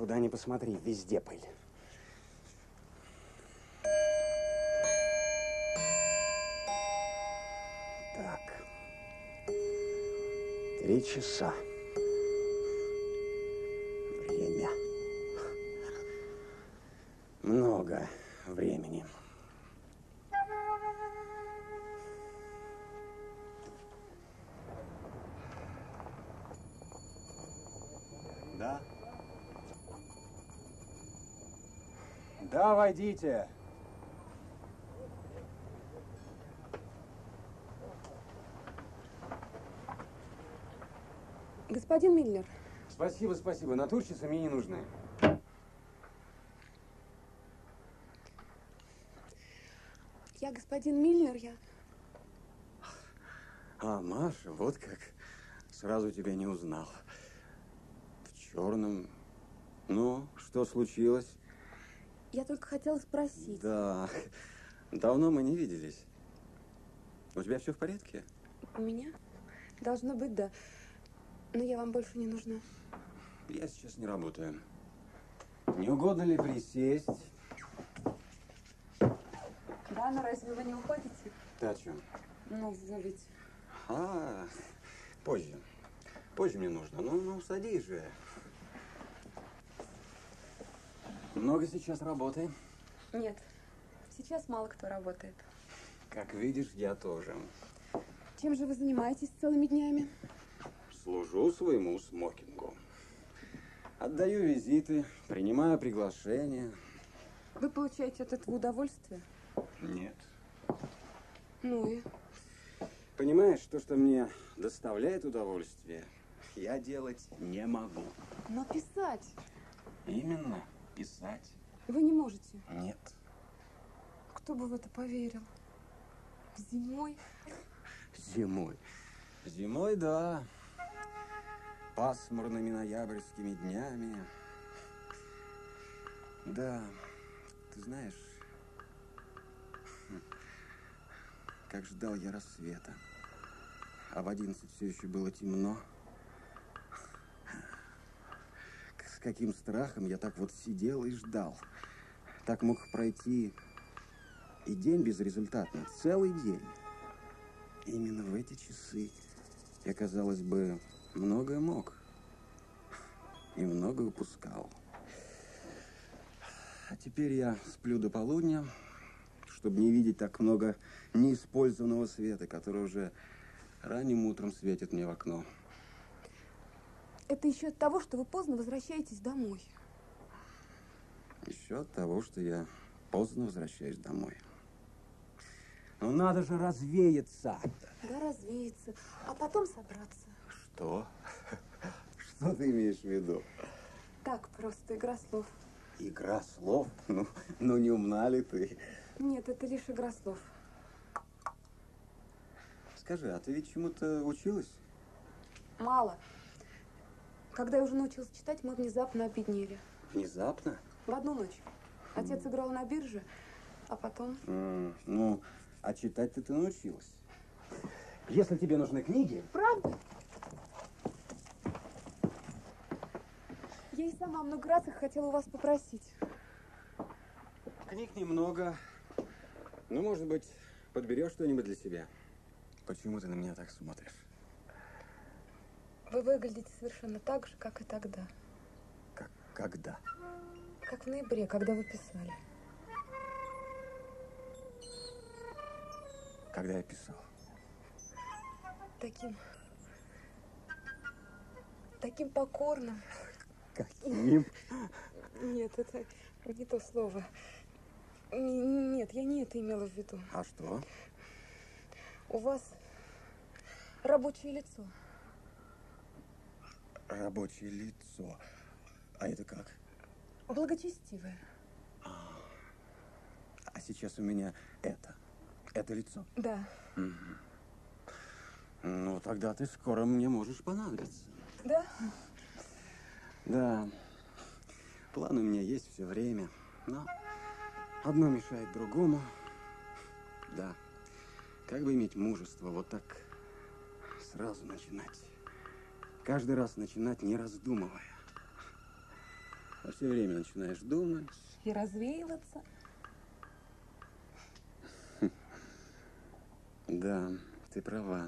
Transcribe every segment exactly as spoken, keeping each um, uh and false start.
Куда ни посмотри, везде пыль. Так. Три часа. Время. Много времени. Да? Да, войдите. Господин Миллер. Спасибо, спасибо. Натурщицы мне не нужны. Я господин Миллер, я... А, Маша, вот как. Сразу тебя не узнал. В черном. Ну, что случилось? Я только хотела спросить. Да, давно мы не виделись. У тебя все в порядке? У меня? Должно быть, да. Но я вам больше не нужна. Я сейчас не работаю. Не угодно ли присесть? Да, но разве вы не уходите? Ты о чем? Ну, вы ведь... А, позже. Позже мне нужно. Ну, ну, садись же. Много сейчас работы? Нет, сейчас мало кто работает. Как видишь, я тоже. Чем же вы занимаетесь целыми днями? Служу своему смокингу. Отдаю визиты, принимаю приглашения. Вы получаете от этого удовольствие? Нет. Ну и? Понимаешь, то, что мне доставляет удовольствие, я делать не могу. Но писать? Именно, писать. Вы не можете? Нет. Кто бы в это поверил? Зимой? Зимой. Зимой, да. Пасмурными ноябрьскими днями. Да, ты знаешь, как ждал я рассвета. А в одиннадцать все еще было темно. С каким страхом я так вот сидел и ждал. Так мог пройти и день безрезультатно, целый день. Именно в эти часы я, казалось бы, многое мог и много упускал. А теперь я сплю до полудня, чтобы не видеть так много неиспользованного света, который уже ранним утром светит мне в окно. Это еще от того, что вы поздно возвращаетесь домой. Еще от того, что я поздно возвращаюсь домой. Ну надо же развеяться. Да, развеяться, а потом собраться. Что? Что ты имеешь в виду? Так, просто игра слов. Игра слов? Ну, ну не умна ли ты? Нет, это лишь игра слов. Скажи, а ты ведь чему-то училась? Мало. Когда я уже научилась читать, мы внезапно обеднели. Внезапно? В одну ночь. Отец играл на бирже, а потом... Mm, ну, а читать-то ты научилась. Если тебе нужны книги... Правда? Я и сама много раз их хотела у вас попросить. Книг немного. Ну, может быть, подберешь что-нибудь для себя. Почему ты на меня так смотришь? Вы выглядите совершенно так же, как и тогда. Как когда? Как в ноябре, когда вы писали. Когда я писал? Таким... Таким покорным. Каким? Нет, это не то слово. Н- Нет, я не это имела в виду. А что? У вас рабочее лицо. Рабочее лицо. А это как? Благочестивое. А, а сейчас у меня это. Это лицо. Да. Угу. Ну, тогда ты скоро мне можешь понадобиться. Да? Да. План у меня есть все время. Но одно мешает другому. Да. Как бы иметь мужество вот так сразу начинать. Каждый раз начинать, не раздумывая. а все время начинаешь думать. И развеиваться. Да, ты права.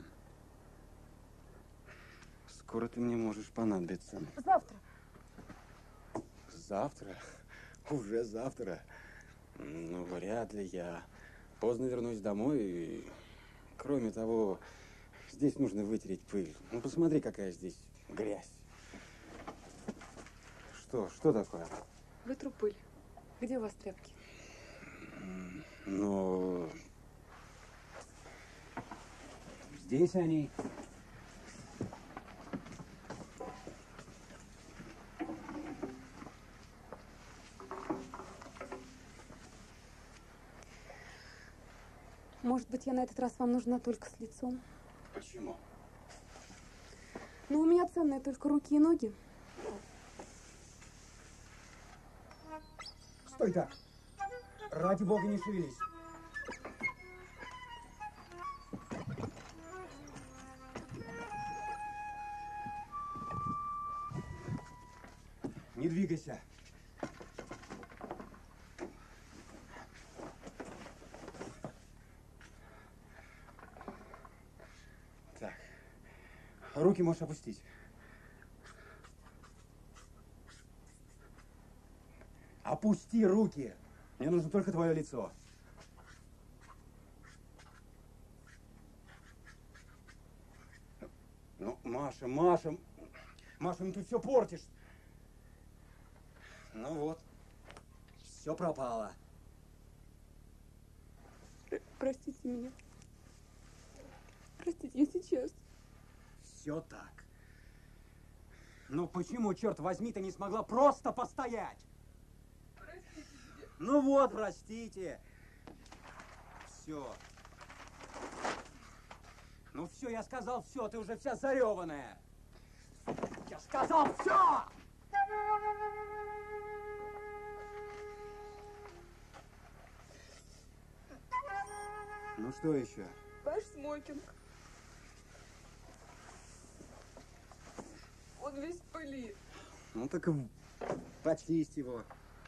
Скоро ты мне можешь понадобиться. Завтра. Завтра? Уже завтра? Ну, вряд ли я поздно вернусь домой. И, кроме того, здесь нужно вытереть пыль. Ну, посмотри, какая здесь грязь. Что? Что такое? Вытру пыль. Где у вас тряпки? Ну, здесь они. Может быть, я на этот раз вам нужна только с лицом? Почему? Ну, у меня ценные только руки и ноги. Стой так! Ради бога, не шевелись. Не двигайся. Так. Руки можешь опустить. Опусти руки. Мне нужно только твое лицо. Ну, Маша, Маша, Маша, ну ты все портишь. ну вот. Все пропало. Простите меня. Простите, я сейчас. Все так. Ну почему, черт возьми, ты не смогла просто постоять? Простите меня. Ну вот, простите. Все. Ну все, я сказал все, ты уже вся зареванная. Я сказал все! Ну что еще? Ваш смокинг. Он весь в пыли. Ну так почисть его.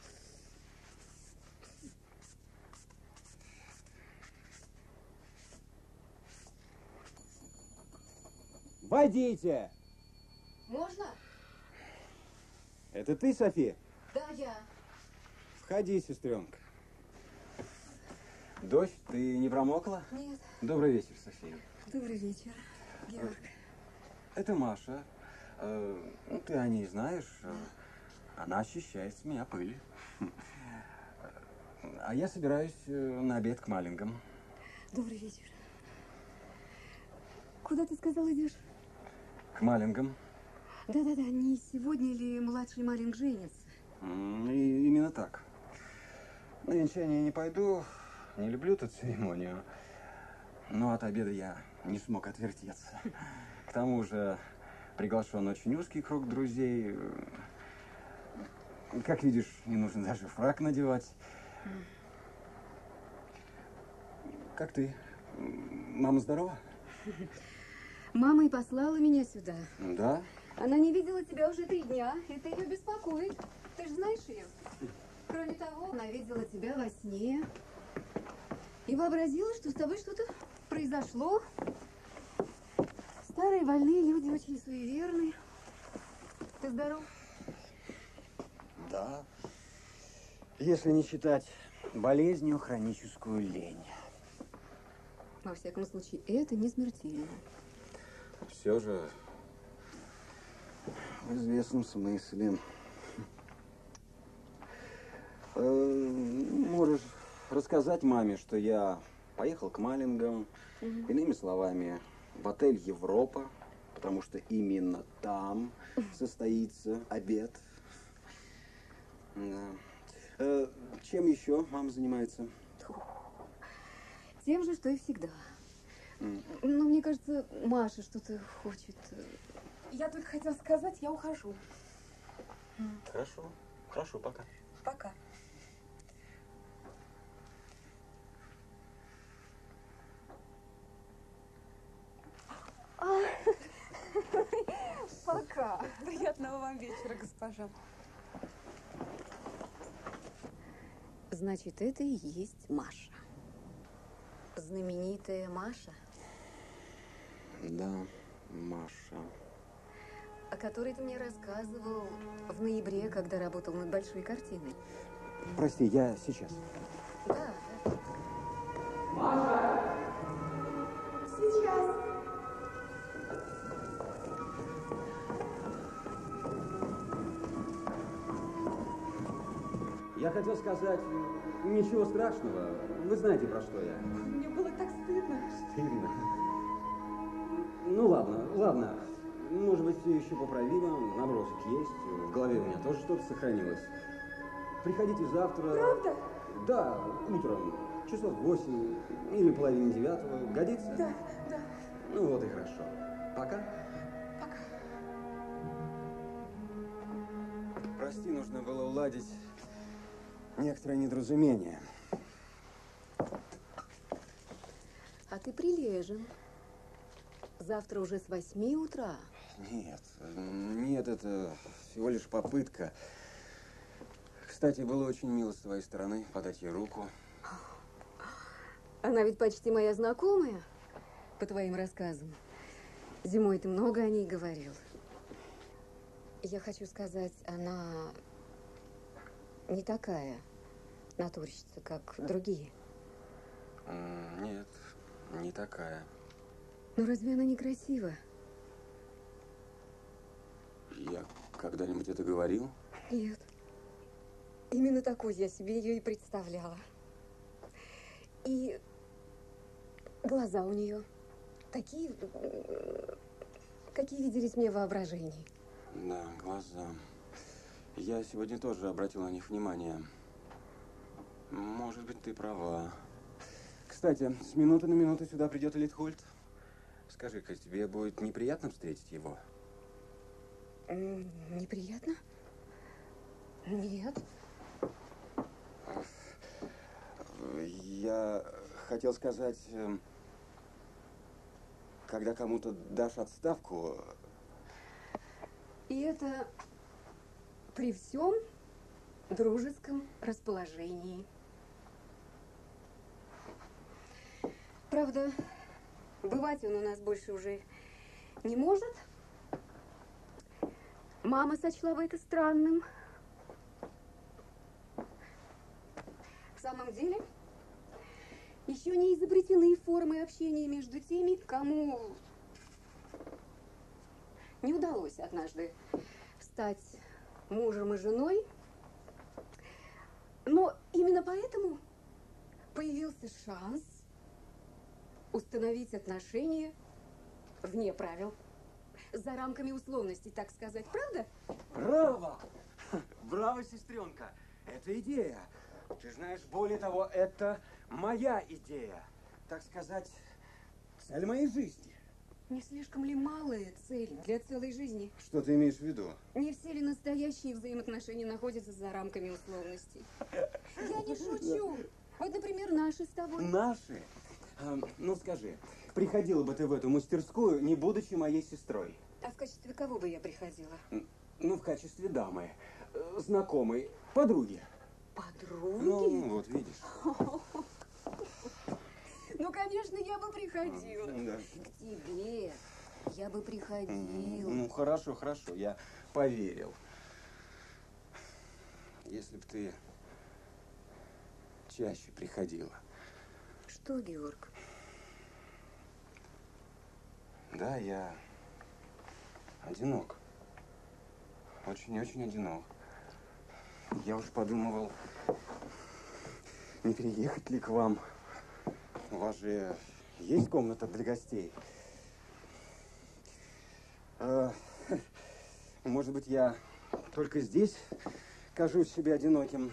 Войдите! Можно? Это ты, Софи? Да, я. Входи, сестренка. Дождь, ты не промокла? Нет. Добрый вечер, София. Добрый вечер, Георг. Это Маша. Э, ну, ты о ней знаешь. Э, Она очищает с меня пыль. А я собираюсь э, на обед к Маллингам. Добрый вечер. Куда ты сказал идешь? К Маллингам. Да-да-да, не сегодня ли младший Малинг женится? М, И именно так. На венчание не пойду. Не люблю эту церемонию. Но от обеда я не смог отвертеться. К тому же приглашен очень узкий круг друзей. Как видишь, не нужно даже фрак надевать. Как ты? Мама здорова? Мама и послала меня сюда. Да. Она не видела тебя уже три дня. Это ее беспокоит. Ты же знаешь ее. Кроме того, она видела тебя во сне. И вообразила, что с тобой что-то произошло. Старые больные люди очень суеверны. Ты здоров? Да. Если не считать болезнью хроническую лень. Во всяком случае, это не смертельно. Все же в известном смысле. Э, Можешь рассказать маме, что я поехал к Маллингам, Мгм. иными словами, в отель Европа, потому что именно там состоится обед. Да. Э, Чем еще мама занимается? Тем же, что и всегда. М. Но мне кажется, Маша что-то хочет. Я только хотела сказать, я ухожу. Хорошо, хорошо, пока. Пока. Пока. Приятного вам вечера, госпожа. Значит, это и есть Маша. Знаменитая Маша. Да, Маша. О которой ты мне рассказывал в ноябре, когда работал над большой картиной. Прости, я сейчас. Да, да. Маша! Сейчас. Я хотел сказать, ничего страшного. Вы знаете, про что я. Мне было так стыдно. Стыдно. Ну ладно, ладно. Может быть, все еще поправимо. Набросок есть. В голове у меня тоже что-то сохранилось. Приходите завтра. Правда? Да, утром. Часов восемь или половине девятого. Годится? Да, да. Ну вот и хорошо. Пока. Пока. Прости, нужно было уладить некоторое недоразумение. А ты прилежен. Завтра уже с восьми утра. Нет, нет, это всего лишь попытка. Кстати, было очень мило с твоей стороны подать ей руку. Она ведь почти моя знакомая, по твоим рассказам. Зимой ты много о ней говорил. Я хочу сказать, она не такая натурщица, как другие. М, Нет, не такая. Но разве она не красива? Я когда-нибудь это говорил? Нет. Именно такой я себе ее и представляла. И глаза у нее такие, какие виделись мне в воображении. Да, глаза. Я сегодня тоже обратил на них внимание. Может быть, ты права. Кстати, с минуты на минуту сюда придет Литхольд. Скажи-ка, тебе будет неприятно встретить его? М, Неприятно? Нет. Я хотел сказать, эм, когда кому-то дашь отставку, И это при всем дружеском расположении. Правда, бывать он у нас больше уже не может. Мама сочла бы это странным. В самом деле, еще не изобретены формы общения между теми, кому не удалось однажды стать мужем и женой. Но именно поэтому появился шанс установить отношения вне правил, за рамками условностей, так сказать. Правда? Браво! Браво, сестренка! Это идея. Ты знаешь, более того, это моя идея. Так сказать, цель моей жизни. Не слишком ли малая цель для целой жизни? что ты имеешь в виду? Не все ли настоящие взаимоотношения находятся за рамками условностей? Я не шучу. Вот, например, наши с тобой. Наши? А, ну скажи, приходила бы ты в эту мастерскую, не будучи моей сестрой? А в качестве кого бы я приходила? Ну, в качестве дамы, э, знакомой, подруги. Подруги? Ну, вот видишь. Ну, конечно, я бы приходила. Да. К тебе я бы приходила. Ну, хорошо, хорошо, я поверил. Если бы ты чаще приходила. Что, Георг? Да, я одинок. Очень-очень одинок. Я уж подумывал, не переехать ли к вам. У вас же есть комната для гостей? Э, Может быть, я только здесь кажусь себе одиноким.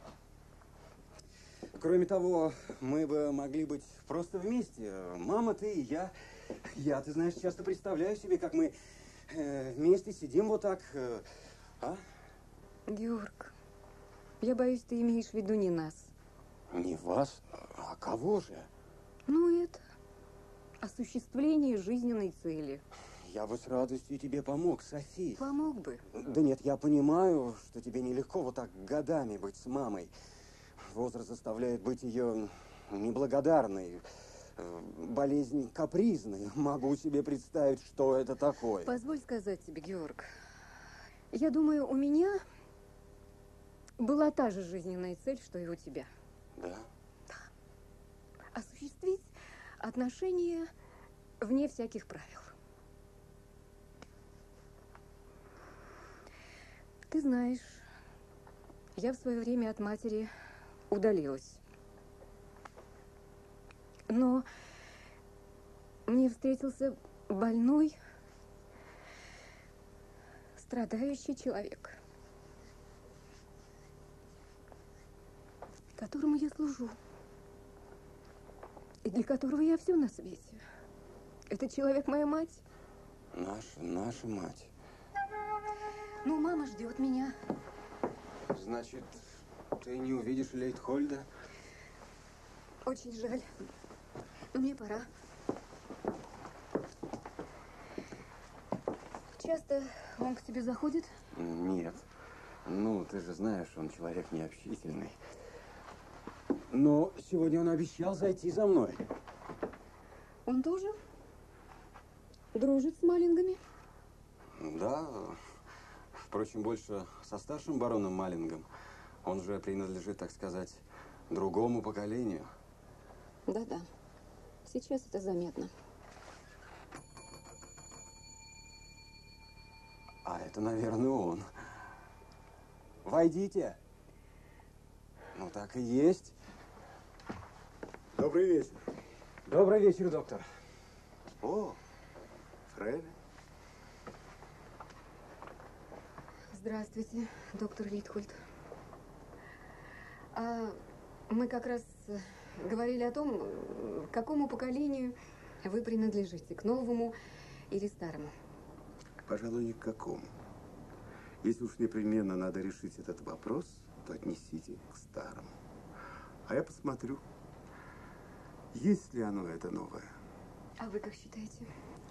Кроме того, мы бы могли быть просто вместе. Мама, ты и я. Я, ты знаешь, часто представляю себе, как мы э, вместе сидим вот так. Э, а? Георг, я боюсь, ты имеешь в виду не нас. Не вас, а кого же? Ну, это осуществление жизненной цели. Я бы с радостью тебе помог, Софи. Помог бы. Да нет, я понимаю, что тебе нелегко вот так годами быть с мамой. возраст заставляет быть ее неблагодарной. Болезнь капризной. Могу себе представить, что это такое. Позволь сказать тебе, Георг. Я думаю, у меня была та же жизненная цель, что и у тебя. Да? Да. Осуществить отношения вне всяких правил. Ты знаешь, я в свое время от матери удалилась. Но мне встретился больной, страдающий человек, которому я служу, и для которого я все на свете. Этот человек моя мать. Наша, наша мать. Ну, мама ждет меня. Значит, ты не увидишь Лейтхольда? Очень жаль. Но мне пора. Часто он к тебе заходит? Нет. Ну, ты же знаешь, он человек необщительный. Но сегодня он обещал зайти за мной. Он тоже дружит с Маллингами? Да. Впрочем, больше со старшим бароном Маллингом. Он же принадлежит, так сказать, другому поколению. Да-да. Сейчас это заметно. А это, наверное, он. Войдите. Ну, так и есть. Добрый вечер. Добрый вечер, доктор. О, Фрейлин. Здравствуйте, доктор Лейтхольд. А мы как раз говорили о том, к какому поколению вы принадлежите, к новому или старому. Пожалуй, ни к какому. Если уж непременно надо решить этот вопрос, то отнесите к старому. А я посмотрю, есть ли оно, это новое. А вы как считаете?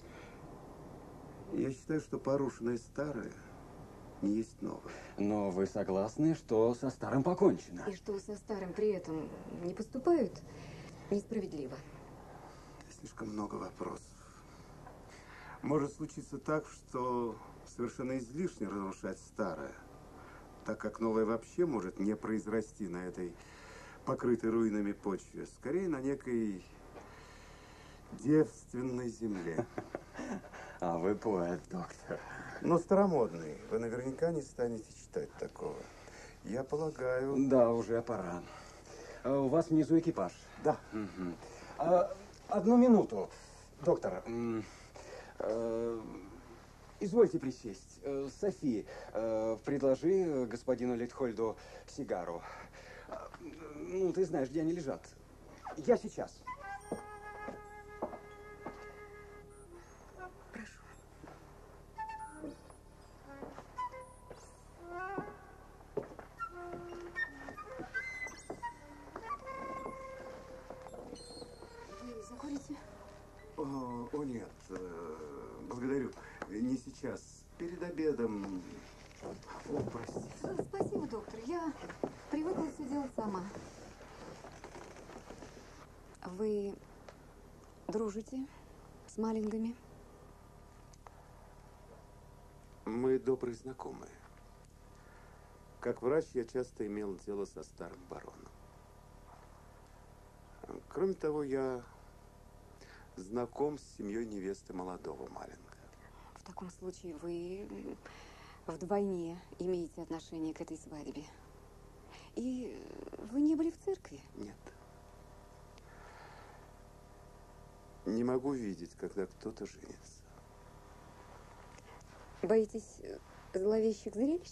Я считаю, что порушенное старое не есть новое. Но вы согласны, что со старым покончено? И что со старым при этом не поступают несправедливо? Слишком много вопросов. Может случиться так, что совершенно излишне разрушать старое, так как новое вообще может не произрасти на этой покрытой руинами почве, скорее на некой девственной земле. А вы поэт, доктор. Но старомодный. Вы наверняка не станете читать такого. Я полагаю... Да, уже пора. А у вас внизу экипаж? Да. Угу. А, одну минуту, доктор. Э, извольте присесть. Э, Софи, э, предложи господину Лейтхольду сигару. Э, ну, ты знаешь, где они лежат. Я сейчас. Прошу. Вы закурите? О, о нет, э, благодарю. Не сейчас. Перед обедом. О, простите. Спасибо, доктор. Я привыкла все делать сама. Вы дружите с Маллингами? Мы добрые знакомые. Как врач я часто имел дело со старым бароном. Кроме того, я знаком с семьей невесты молодого Маллинга. В таком случае вы вдвойне имеете отношение к этой свадьбе. И вы не были в церкви? Нет. Не могу видеть, когда кто-то женится. Боитесь зловещих зрелищ?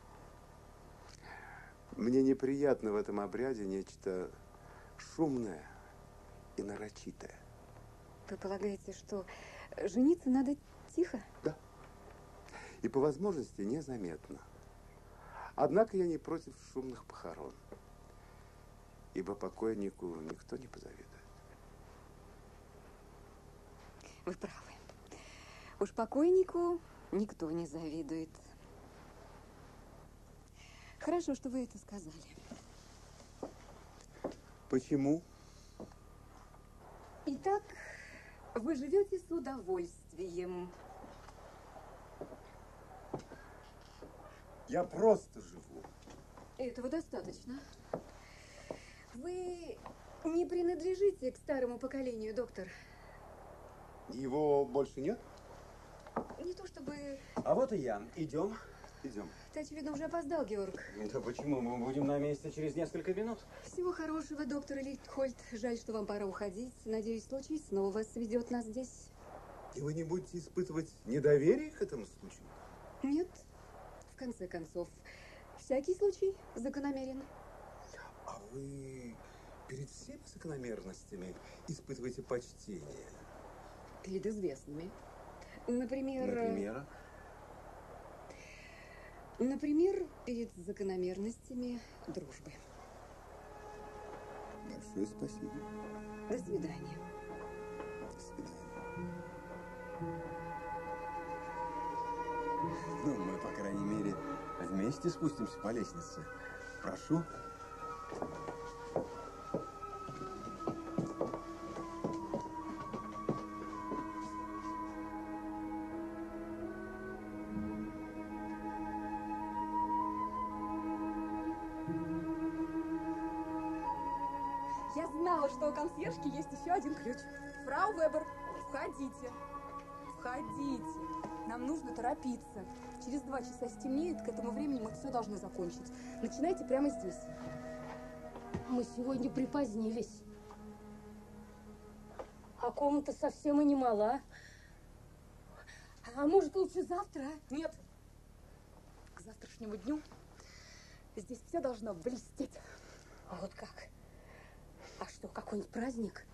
Мне неприятно в этом обряде нечто шумное и нарочитое. Вы полагаете, что жениться надо тихо? Да. И по возможности незаметно. Однако я не против шумных похорон, ибо покойнику никто не позавидует. Вы правы. Уж покойнику никто не завидует. Хорошо, что вы это сказали. Почему? Итак, вы живете с удовольствием. Я просто живу. Этого достаточно. Вы не принадлежите к старому поколению, доктор. Его больше нет? Не то чтобы... А вот и я. Идем. Идем. Ты, очевидно, уже опоздал, Георг. Да почему? Мы будем на месте через несколько минут. Всего хорошего, доктор Лихтхольд. Жаль, что вам пора уходить. Надеюсь, случай снова вас сведет нас здесь. И вы не будете испытывать недоверие к этому случаю? Нет. В конце концов, всякий случай закономерен. А вы перед всеми закономерностями испытываете почтение? Перед известными. Например... Например? Например, перед закономерностями дружбы. Большое спасибо. До свидания. До свидания. Ну, мы, по крайней мере, вместе спустимся по лестнице. Прошу. Я знала, что у консьержки есть еще один ключ. Фрау Вебер, входите. Входите. Нам нужно торопиться. Через два часа стемнеет, к этому времени мы все должны закончить. Начинайте прямо здесь. Мы сегодня припозднились. А комната совсем и не мала. А может, лучше завтра? Нет. К завтрашнему дню здесь все должно блестеть. Вот как? А что, какой-нибудь праздник?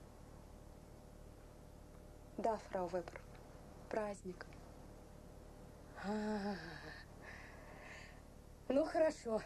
Да, фрау Вебер, праздник. А-а-а. Ну, хорошо.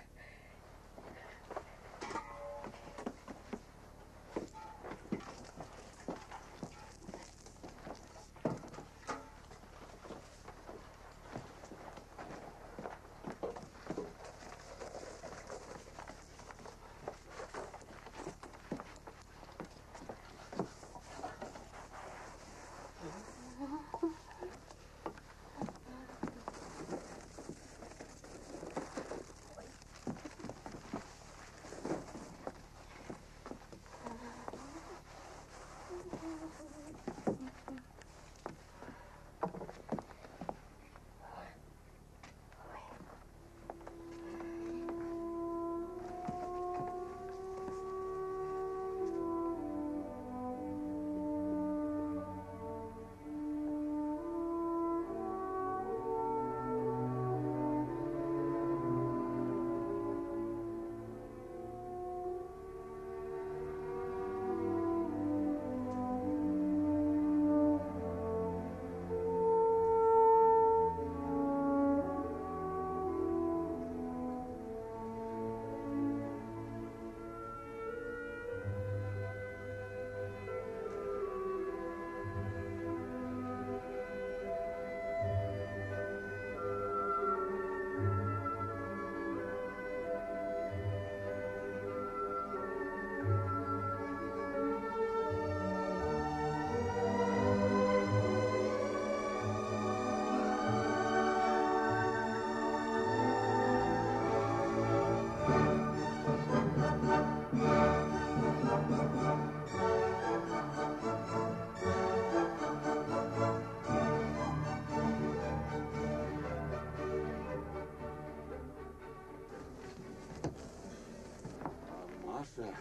Маша,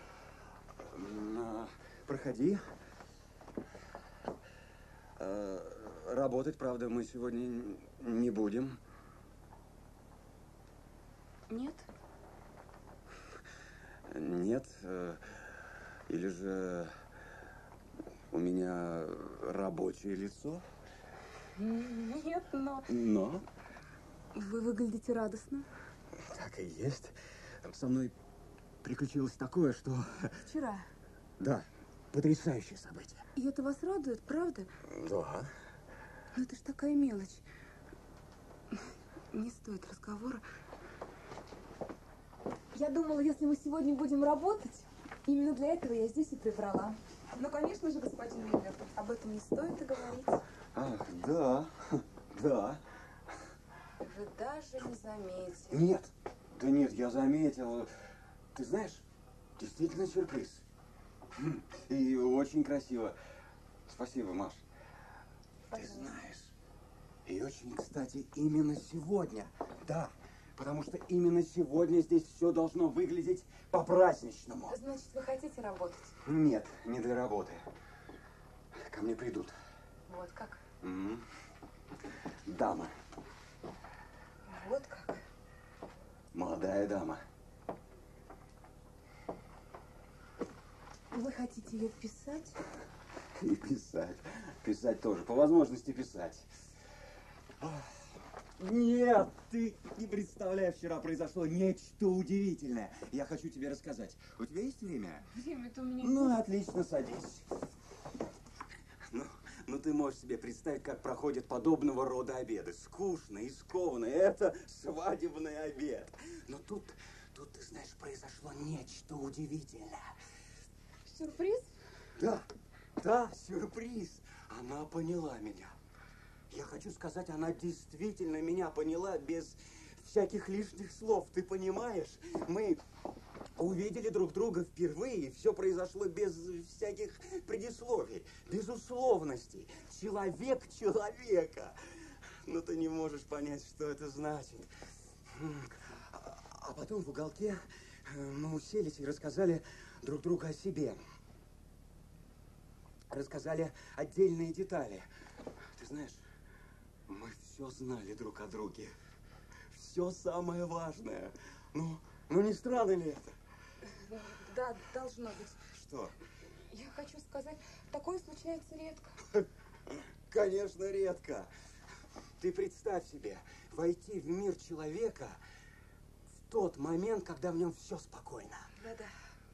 м, проходи. Э, Работать, правда, мы сегодня не будем. Нет? Нет. э, Или же у меня рабочее лицо. Нет, но... Но Вы выглядите радостно. так и есть. Со мной приключилось такое, что... Вчера. Да, потрясающее событие. И это вас радует, правда? Да. Но это ж такая мелочь. Не стоит разговора. Я думала, если мы сегодня будем работать, Именно для этого я здесь и прибрала. Но, конечно же, господин Миллер, об этом не стоит и говорить. Ах, да, да. Вы даже не заметили. Нет, да нет, я заметил. Ты знаешь, действительно сюрприз. И очень красиво. Спасибо, Маш. Ты знаешь, и очень, кстати, именно сегодня, да, потому что именно сегодня здесь все должно выглядеть по-праздничному. Значит, вы хотите работать? Нет, не для работы. Ко мне придут. Вот как? М. Дама. Вот как? Молодая дама. Вы хотите ее вписать? И писать. Писать тоже. По возможности писать. Нет, ты не представляешь, вчера произошло нечто удивительное. Я хочу тебе рассказать. У тебя есть время? Время-то у меня Ну, есть. отлично, садись. Ну, ну, ты можешь себе представить, как проходят подобного рода обеды. Скучно и скованно. Это свадебный обед. Но тут, тут, ты знаешь, произошло нечто удивительное. Сюрприз? Да, да, сюрприз. Она поняла меня. Я хочу сказать, она действительно меня поняла без всяких лишних слов. Ты понимаешь? Мы увидели друг друга впервые, и все произошло без всяких предисловий, без условностей. Человек человека. Но ты не можешь понять, что это значит. А потом в уголке мы уселись и рассказали друг другу о себе. Рассказали отдельные детали. Ты знаешь, мы все знали друг о друге. Все самое важное. Ну, ну не странно ли это? Да, должно быть. Что? Я хочу сказать, такое случается редко. Конечно, редко. Ты представь себе, войти в мир человека в тот момент, когда в нем все спокойно. Да-да.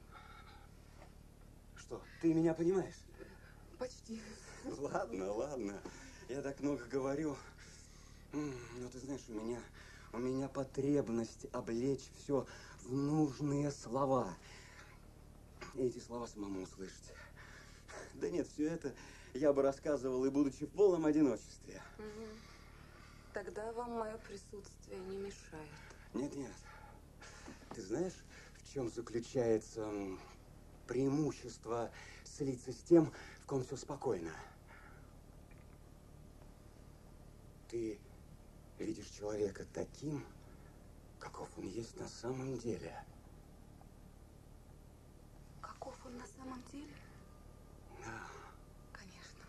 Что, ты меня понимаешь? Почти. Ладно, ладно. Я так много говорю. Но ты знаешь, у меня, у меня потребность облечь все в нужные слова. И эти слова самому услышать. Да нет, все это я бы рассказывал и будучи в полном одиночестве. Угу. Тогда вам мое присутствие не мешает. Нет, нет. Ты знаешь, в чем заключается преимущество слиться с тем, в ком все спокойно? Ты видишь человека таким, каков он есть на самом деле. Каков он на самом деле? Да. Конечно.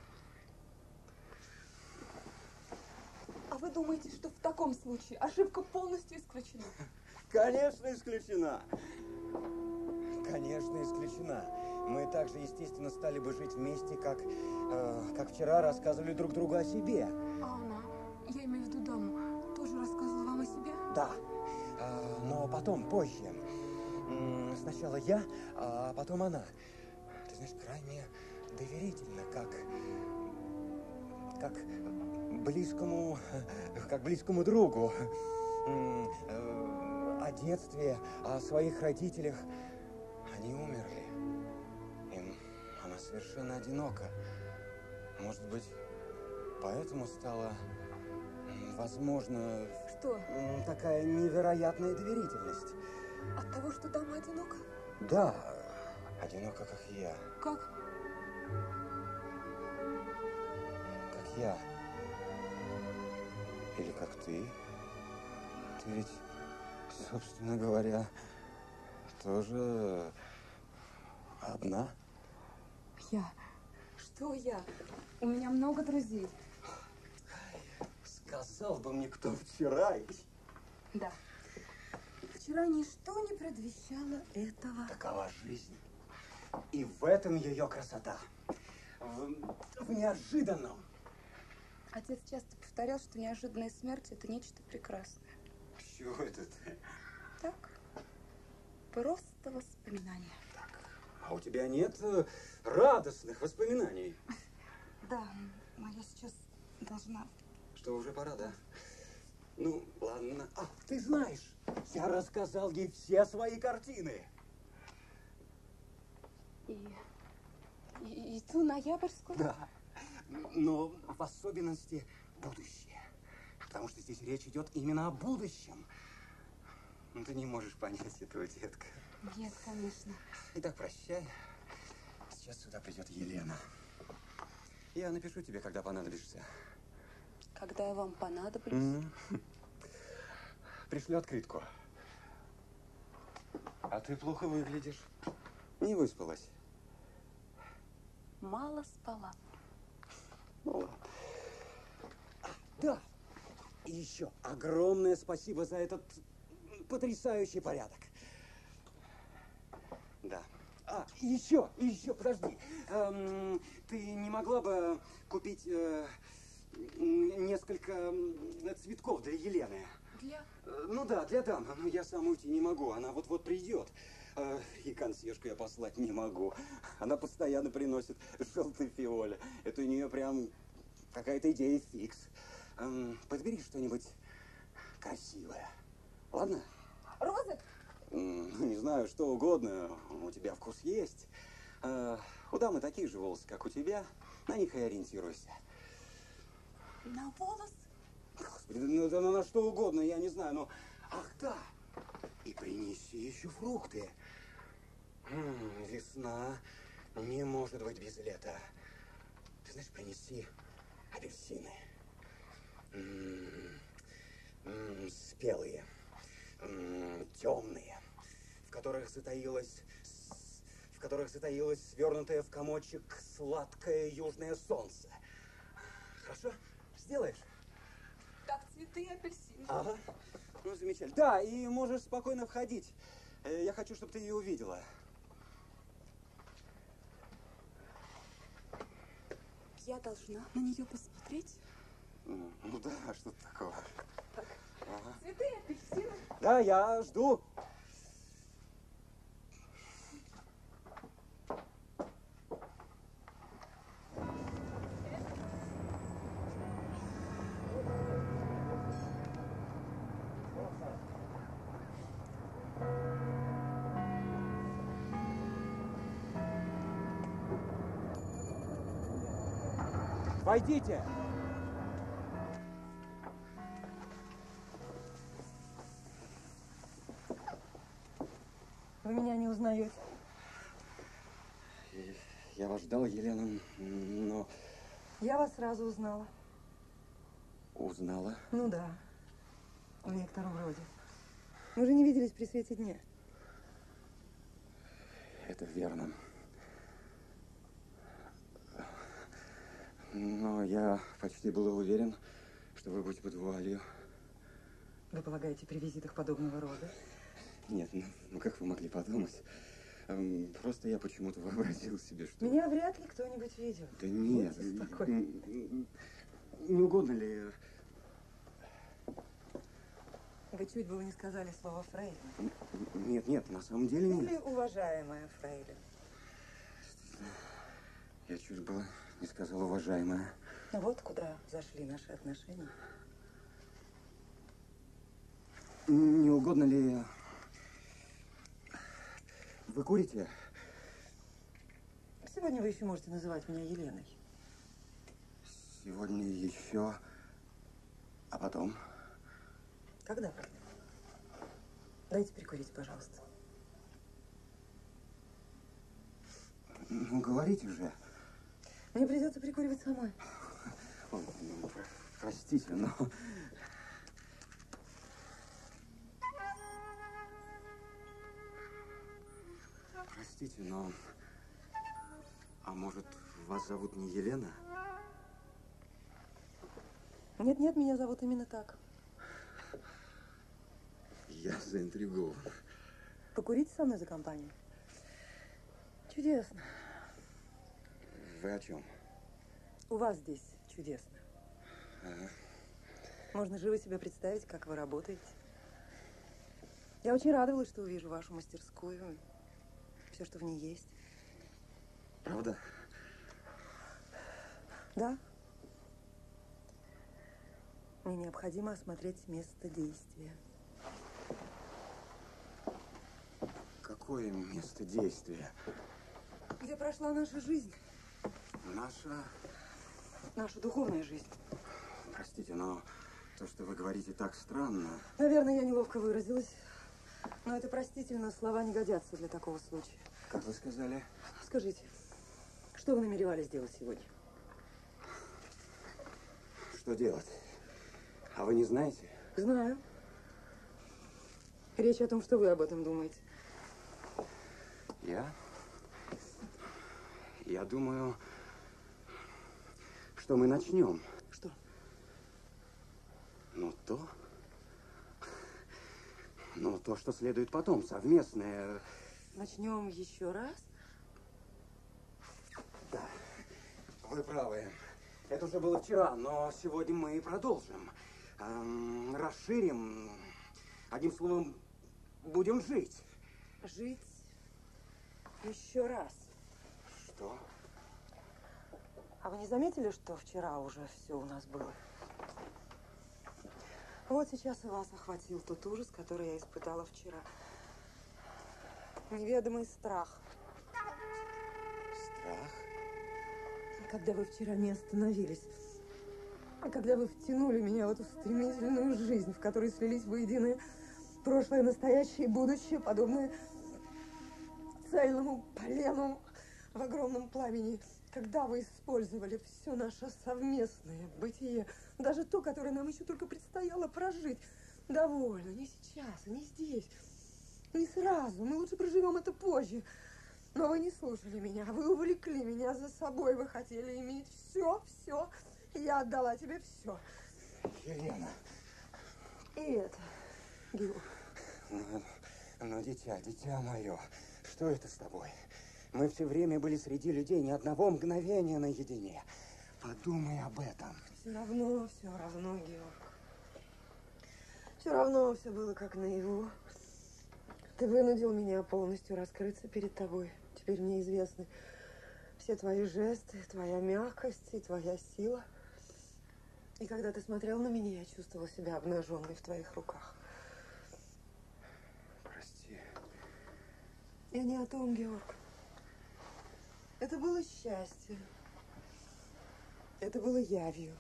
А вы думаете, что в таком случае ошибка полностью исключена? Конечно, исключена. Конечно, исключена. Мы также, естественно, стали бы жить вместе, как, э, как вчера рассказывали друг другу о себе. А она, я имею в виду даму, тоже рассказывала вам о себе? Да, э, но потом, позже. М, Сначала я, а потом она. Ты знаешь, крайне доверительно, как, как близкому, как близкому другу. М, э, О детстве, о своих родителях. Они умерли. И она совершенно одинока. Может быть, поэтому стала, м, возможно, Что? м, такая невероятная доверительность. От того, что дама одинока? Да, одинока, как и я. Как? Как я. Или как ты. Ты ведь, собственно говоря, тоже одна. Я? Что я? У меня много друзей. Сказал бы мне кто вчера. Да. Вчера ничто не предвещало этого. Такова жизнь. И в этом ее красота. В, в неожиданном. Отец часто повторял, что неожиданная смерть – это нечто прекрасное. Чего это ты? Так, просто воспоминания. Так, а у тебя нет э, радостных воспоминаний? Да, но я сейчас должна... Что, уже пора, да? Ну, ладно. А, ты знаешь, я рассказал ей все свои картины. И, и, и ту ноябрьскую? Да. Но в особенности будущее. Потому что здесь речь идет именно о будущем. Ну, ты не можешь понять этого, детка. Нет, конечно. Итак, прощай. Сейчас сюда придет Елена. Я напишу тебе, когда понадобишься. Когда я вам понадоблюсь? Mm-hmm. Пришлю открытку. А ты плохо выглядишь. Не выспалась. Мало спала. Ну ладно. А, да. И еще огромное спасибо за этот потрясающий порядок. Да. А, и еще, и еще, подожди. Эм, ты не могла бы купить э, несколько цветков для Елены? Для? Э, ну да, для дамы. Но я сам уйти не могу. Она вот-вот придет. Э, и консьержку я послать не могу. Она постоянно приносит желтые фиоли. Это у нее прям какая-то идея фикс. Эм, подбери что-нибудь красивое. Ладно? Розы? Ну, не знаю, что угодно. У тебя вкус есть. Э, у дамы такие же волосы, как у тебя. На них и ориентируйся. На волос? Господи, ну, да на что угодно, я не знаю, но... Ах, да! И принеси еще фрукты. М-м, весна не может быть без лета. Ты знаешь, принеси апельсины. М-м, м-м, спелые. М-м, темные. В которых затаилось... В которых затаилось свернутое в комочек сладкое южное солнце. Хорошо? Сделаешь? Так, цветы и апельсины. Ага. Ну, замечательно. Да, и можешь спокойно входить. Я хочу, чтобы ты ее увидела. Я должна на нее посмотреть? Ну, ну да, а что такого? Так, ага. Цветы и апельсины. Да, я жду. Войдите! Вы меня не узнаете? Я вас ждал, Елена, но... Я вас сразу узнала. Узнала? Ну да, в некотором роде. Мы же не виделись при свете дня. Это верно. Но я почти был уверен, что вы будете под вуалью. Вы полагаете, при визитах подобного рода? Нет, ну, ну как вы могли подумать? Эм, Просто я почему-то вообразил себе, что... Меня вряд ли кто-нибудь видел. Да нет. Будьте спокойны. н- Не угодно ли... Вы чуть было не сказали слово «фрейлин». Нет, нет, на самом деле нет. Или уважаемая фрейлин. Я чуть было не сказал, уважаемая. Вот куда зашли наши отношения. Не угодно ли... Вы курите? Сегодня вы еще можете называть меня Еленой. Сегодня еще... А потом? Когда? Дайте прикурить, пожалуйста. Ну, говорите же. Мне придется прикуривать самой. Ой, ну, про- простите, но... Простите, но... А может, вас зовут не Елена? Нет-нет, меня зовут именно так. Я заинтригован. Покурите со мной за компанию? Чудесно. Вы о чем? У вас здесь чудесно. Ага. Можно живо себе представить, как вы работаете. Я очень радовалась, что увижу вашу мастерскую. Все, что в ней есть. Правда? Да. Мне необходимо осмотреть место действия. Какое место действия? где прошла наша жизнь. Наша... Наша духовная жизнь. Простите, но то, что вы говорите, так странно. Наверное, я неловко выразилась. Но это простительно, слова не годятся для такого случая. Как вы сказали? Скажите, что вы намеревались сделать сегодня? Что делать? А вы не знаете? Знаю. Речь о том, что вы об этом думаете. Я? Я думаю, что мы начнем. Что? Ну, то... Ну, то, что следует потом, совместное... Начнем еще раз? Да, вы правы. Это уже было вчера, но сегодня мы продолжим. Эм, расширим. Одним словом, будем жить. Жить еще раз. Что? А вы не заметили, что вчера уже все у нас было? Вот сейчас и вас охватил тот ужас, который я испытала вчера. Неведомый страх. Страх? Когда вы вчера не остановились. Когда вы втянули меня в эту стремительную жизнь, в которой слились воедино прошлое, настоящее и будущее, подобное цельному полену в огромном пламени. Когда вы использовали все наше совместное бытие, даже то, которое нам еще только предстояло прожить. Довольно, не сейчас, не здесь, не сразу. Мы лучше проживем это позже. Но вы не слушали меня, вы увлекли меня за собой. Вы хотели иметь все, все. Я отдала тебе все. Елена. И это, Георг. Ну, ну, дитя, дитя мое, что это с тобой? Мы все время были среди людей, ни одного мгновения наедине. Подумай об этом. Все равно, все равно, Георг. Все равно все было как наяву. Ты вынудил меня полностью раскрыться перед тобой. Теперь мне известны все твои жесты, твоя мягкость и твоя сила. И когда ты смотрел на меня, я чувствовала себя обнаженной в твоих руках. Прости. Я не о том, Георг. Это было счастье. Это было явью.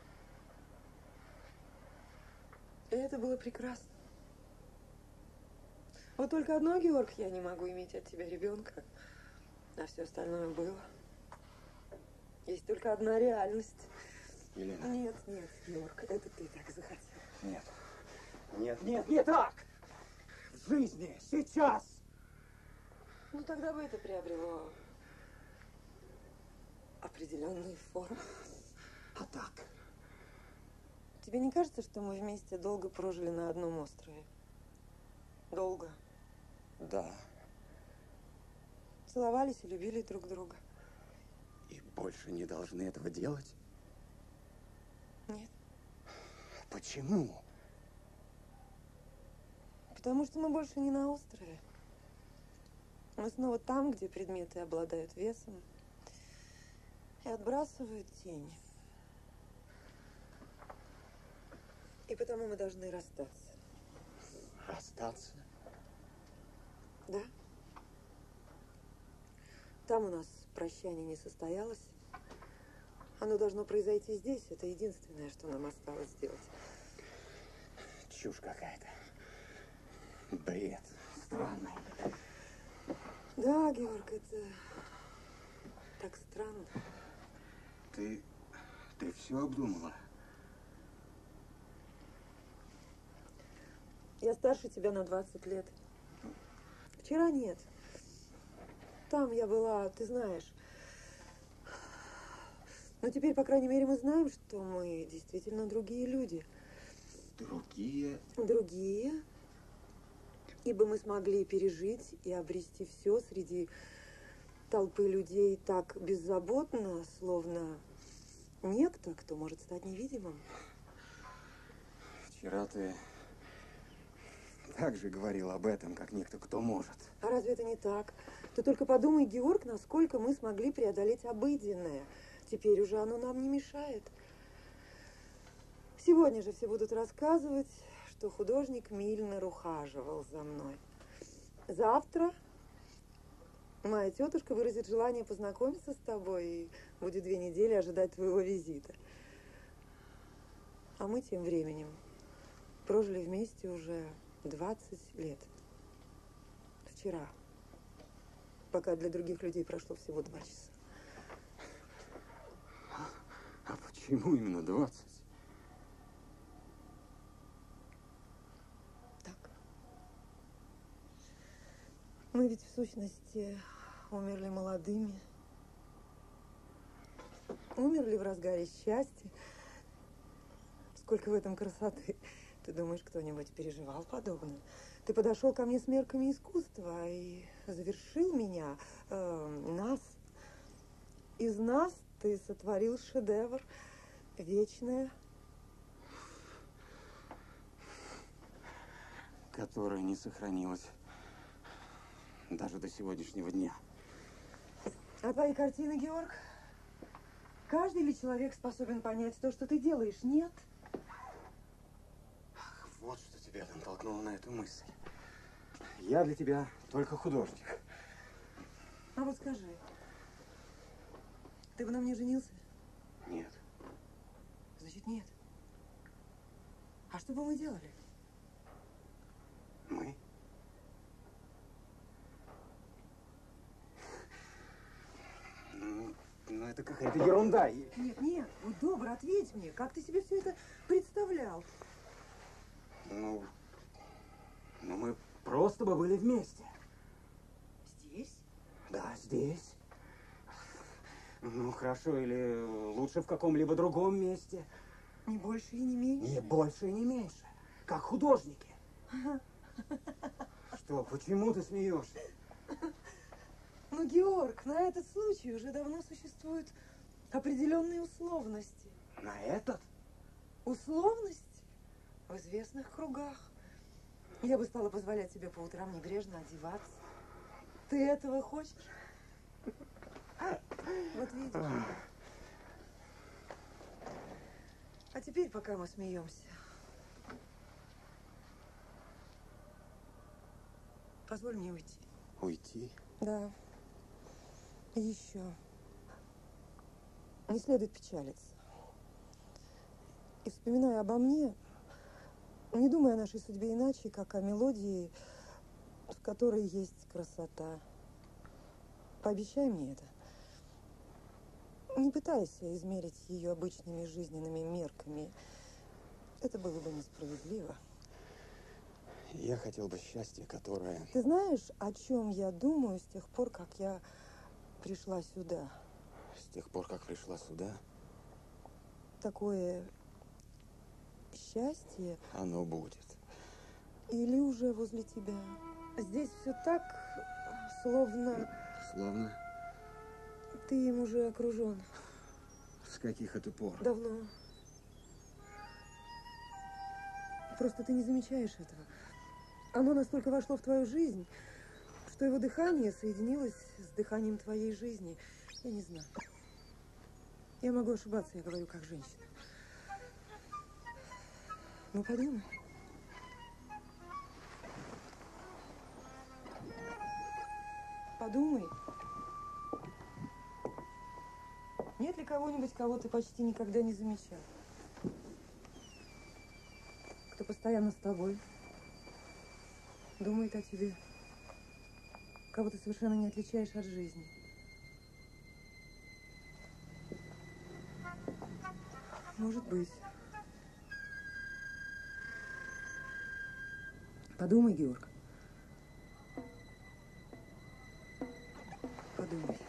И это было прекрасно. Вот только одно, Георг, я не могу иметь от тебя ребенка, а все остальное было. Есть только одна реальность. Елена. Нет, нет, Георг, это ты так захотел. Нет. Нет, нет, не так! В жизни, сейчас! Ну, тогда бы это приобрело определенные формы. А так? Тебе не кажется, что мы вместе долго прожили на одном острове? Долго. Да. Целовались и любили друг друга. И больше не должны этого делать? Нет. Почему? Потому что мы больше не на острове. Мы снова там, где предметы обладают весом и отбрасывают тени. И потому мы должны расстаться. Расстаться? Да. Там у нас прощание не состоялось. Оно должно произойти здесь. Это единственное, что нам осталось сделать. Чушь какая-то. Бред. Странно. Да, Георг, это так странно. Ты... ты все обдумала? Я старше тебя на двадцать лет. Вчера нет. Там я была, ты знаешь. Но теперь, по крайней мере, мы знаем, что мы действительно другие люди. Другие? Другие. Ибо мы смогли пережить и обрести все среди толпы людей так беззаботно, словно некто, кто может стать невидимым. Вчера ты так же говорил об этом, как некто, кто может. А разве это не так? Ты только подумай, Георг, насколько мы смогли преодолеть обыденное. Теперь уже оно нам не мешает. Сегодня же все будут рассказывать, что художник Мильнер ухаживал за мной. Завтра Моя тетушка выразит желание познакомиться с тобой и будет две недели ожидать твоего визита. А мы тем временем прожили вместе уже двадцать лет. Вчера. Пока для других людей прошло всего два часа. А почему именно двадцать? Так. Мы ведь в сущности умерли молодыми. Умерли в разгаре счастья. Сколько в этом красоты. Ты думаешь, кто-нибудь переживал подобное? Ты подошел ко мне с мерками искусства и завершил меня, э, нас. Из нас ты сотворил шедевр, вечное. Которое не сохранилось даже до сегодняшнего дня. А твои картины, Георг? Каждый ли человек способен понять то, что ты делаешь? Нет? Ах, вот что тебя натолкнуло на эту мысль. Я для тебя только художник. А вот скажи, ты бы на мне женился? Нет. Значит, нет. А что бы мы делали? Мы? Ну, ну это какая-то ерунда. Нет, нет, будь добр, ответь мне. Как ты себе все это представлял? Ну, ну мы просто бы были вместе. Здесь? Да, здесь. Ну, хорошо, или лучше в каком-либо другом месте. Не больше и не меньше? Не больше и не меньше. Как художники. Что, почему ты смеешься? Ну, Георг, на этот случай уже давно существуют определенные условности. На этот? Условности? В известных кругах. Я бы стала позволять себе по утрам небрежно одеваться. Ты этого хочешь? Вот видишь. А теперь, пока мы смеемся, позволь мне уйти. Уйти? Да. И еще. Не следует печалиться. И вспоминая обо мне, не думай о нашей судьбе иначе, как о мелодии, в которой есть красота. Пообещай мне это. Не пытайся измерить ее обычными жизненными мерками. Это было бы несправедливо. Я хотел бы счастья, которое... Ты знаешь, о чем я думаю с тех пор, как я пришла сюда? С тех пор, как пришла сюда? Такое счастье... Оно будет. Или уже возле тебя? Здесь все так, словно... Словно? Ты им уже окружен. С каких это пор? Давно. Просто ты не замечаешь этого. Оно настолько вошло в твою жизнь, что его дыхание соединилось с дыханием твоей жизни. Я не знаю. Я могу ошибаться, я говорю как женщина. Ну, подумай. Подумай. Нет ли кого-нибудь, кого ты почти никогда не замечал? Кто постоянно с тобой, думает о тебе, кого ты совершенно не отличаешь от жизни. Может быть. Подумай, Георг. Подумай.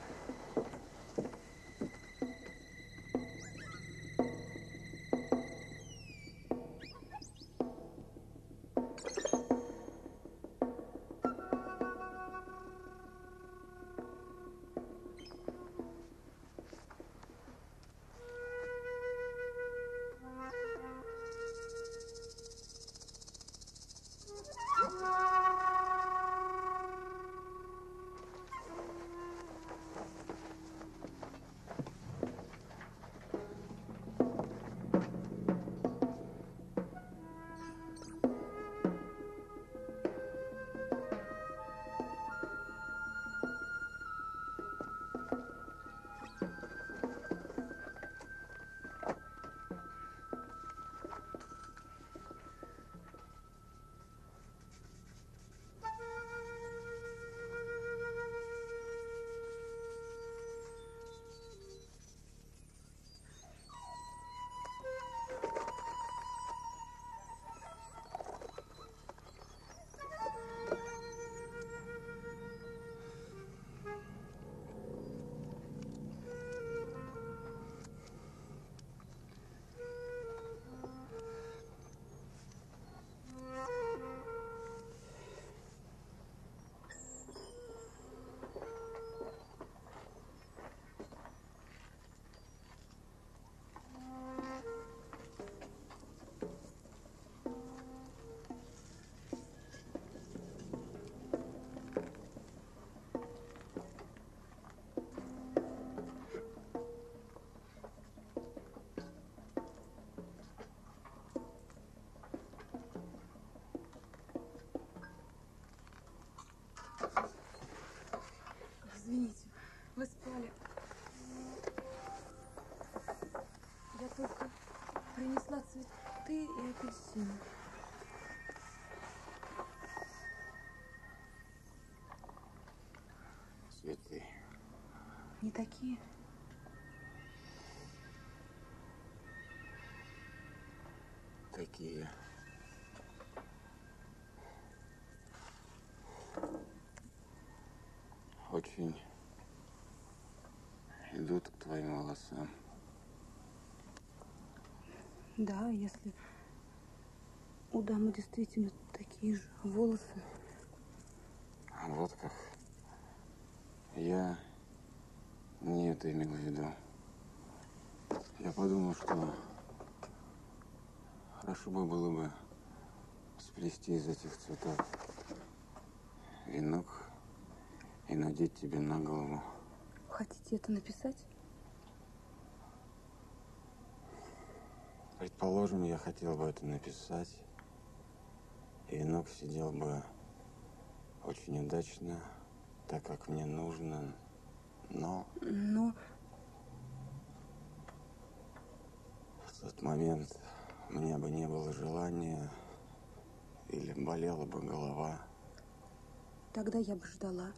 Извините, вы спали. Я только принесла цветы и апельсины. Цветы. Не такие? Такие. Очень идут к твоим волосам. Да, если у дамы действительно такие же волосы. А вот как. Я не это имел в виду. Я подумал, что хорошо бы было бы сплести из этих цветов венок и надеть тебе на голову. Хотите это написать? Предположим, я хотел бы это написать, и венок сидел бы очень удачно, так как мне нужно, но... Но... В тот момент у меня бы не было желания, или болела бы голова. Тогда я бы ждала.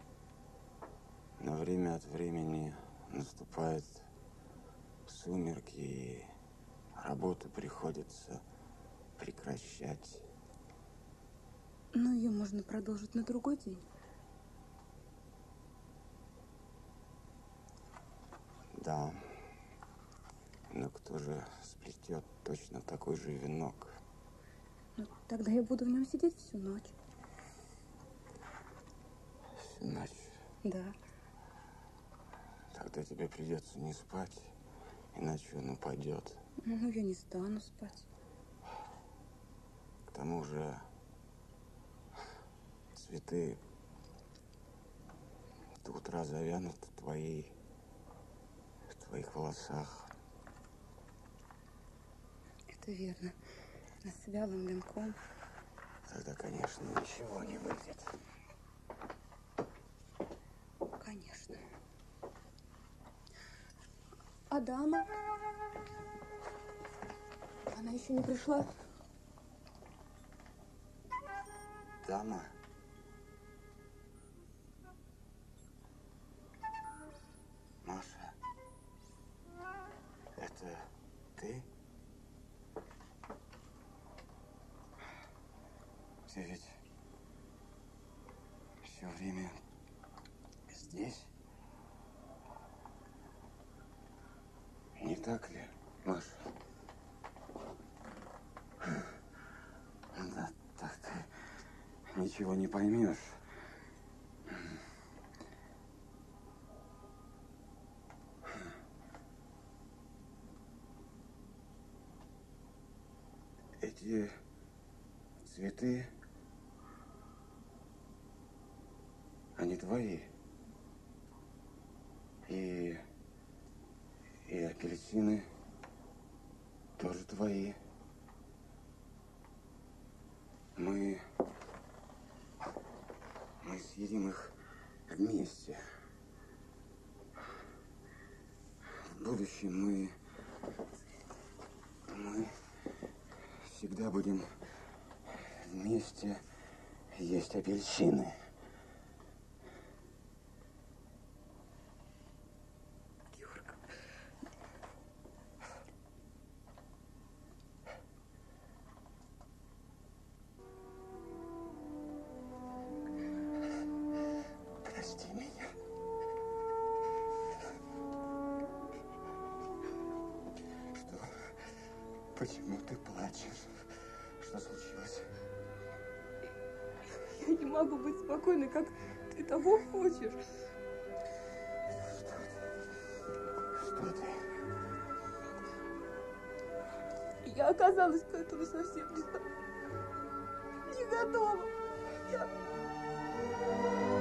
Но время от времени наступают сумерки, и работу приходится прекращать. Но ее можно продолжить на другой день. Да. Но кто же сплетет точно такой же венок? Ну, тогда я буду в нем сидеть всю ночь. Всю ночь? Да. Тогда тебе придется не спать, иначе он упадет. Ну, я не стану спать. К тому же цветы до утра завянут в твоей, в твоих волосах. Это верно. А с вялым венком. Тогда, конечно, ничего не выйдет. Конечно. А дама? Она еще не пришла? Дама? Маша? Это ты? Ты ведь все время здесь? Не так ли, Маша? Да, так ты ничего не поймешь. Эти цветы, они твои. И, и апельсины тоже твои. Мы, мы съедим их вместе. В будущем мы, мы всегда будем вместе есть апельсины. Георг. Прости меня. Что? Почему ты плачешь? Что случилось? Я не могу быть спокойной, как ты того хочешь. Что ты? Что ты? Я оказалась к этому совсем не, не готова. Я...